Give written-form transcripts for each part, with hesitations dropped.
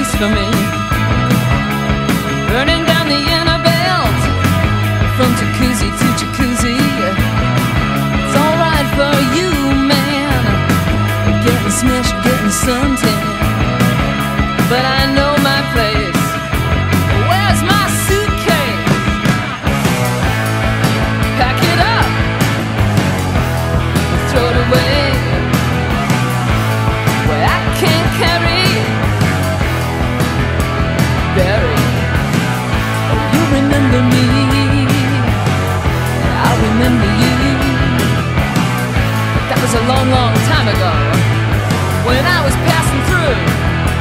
place for me. Burning down the inner belt, from jacuzzi to jacuzzi. It's alright for you, man, getting smashed, getting suntan. But I know my place. Where's my suitcase? Pack it up, throw it away, where I can't carry, bury. Oh, you remember me, I remember you. That was a long, long time ago, when I was passing through.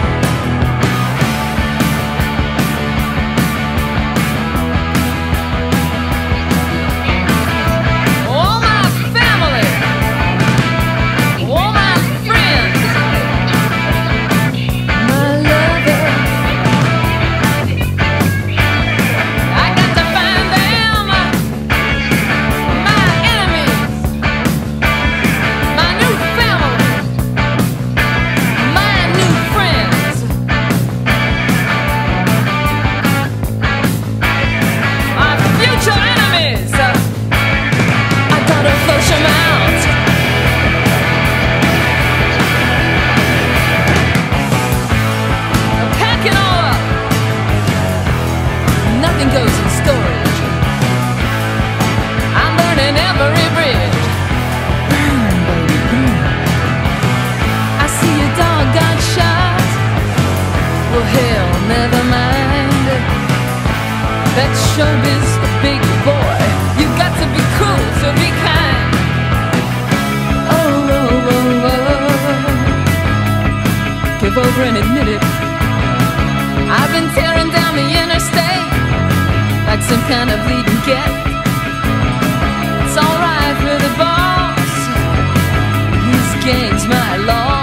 Goes in storage. I'm burning every bridge. Burn, baby, burn. I see your dog got shot. Well, hell, never mind. That's showbiz, big boy. You got to be cool, so be kind. Oh, oh, oh, oh. Give over and admit it. I've been tearing down the interstate like some kind of leading cat. It's alright for the boss, his gang's my law.